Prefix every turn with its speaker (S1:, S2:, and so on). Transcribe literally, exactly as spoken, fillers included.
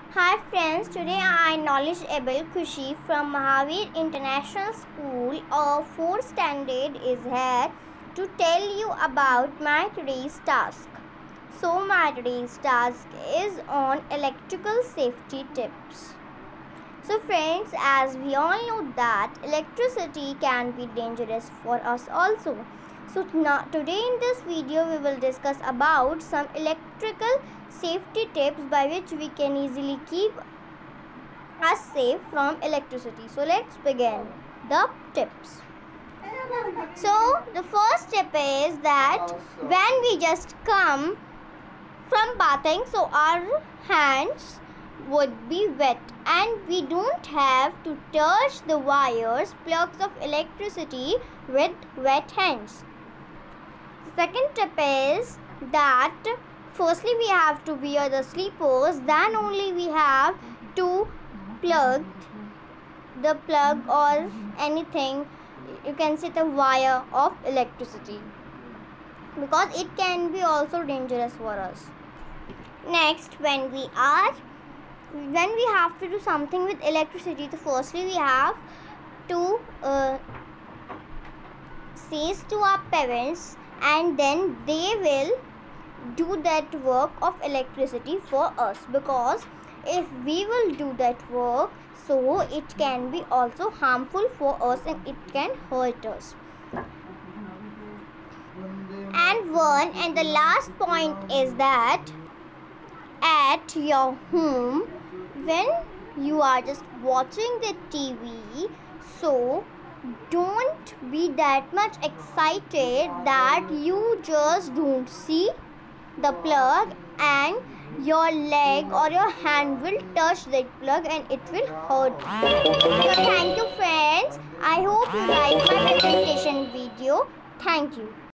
S1: Hi friends, today I knowledgeable Khushi from Mahavir International School of fourth standard is here to tell you about my today's task. So my today's task is on electrical safety tips. So friends, as we all know that electricity can be dangerous for us also. So now, today in this video we will discuss about some electrical safety tips by which we can easily keep us safe from electricity. So let's begin the tips. So the first tip is that when we just come from bathing, so our hands would be wet and we don't have to touch the wires, plugs of electricity with wet hands. Second tip is that firstly we have to wear the slippers, then only we have to plug the plug or anything, you can say the wire of electricity, because it can be also dangerous for us. Next, when we are when we have to do something with electricity, so firstly we have to uh, say to our parents, and then they will do that work of electricity for us, because if we will do that work, so it can be also harmful for us and it can hurt us. And one and the last point is that at your home, when you are just watching the T V, so don't be that much excited that you just don't see the plug and your leg or your hand will touch that plug and it will hurt you. So thank you friends. I hope you like my presentation video. Thank you.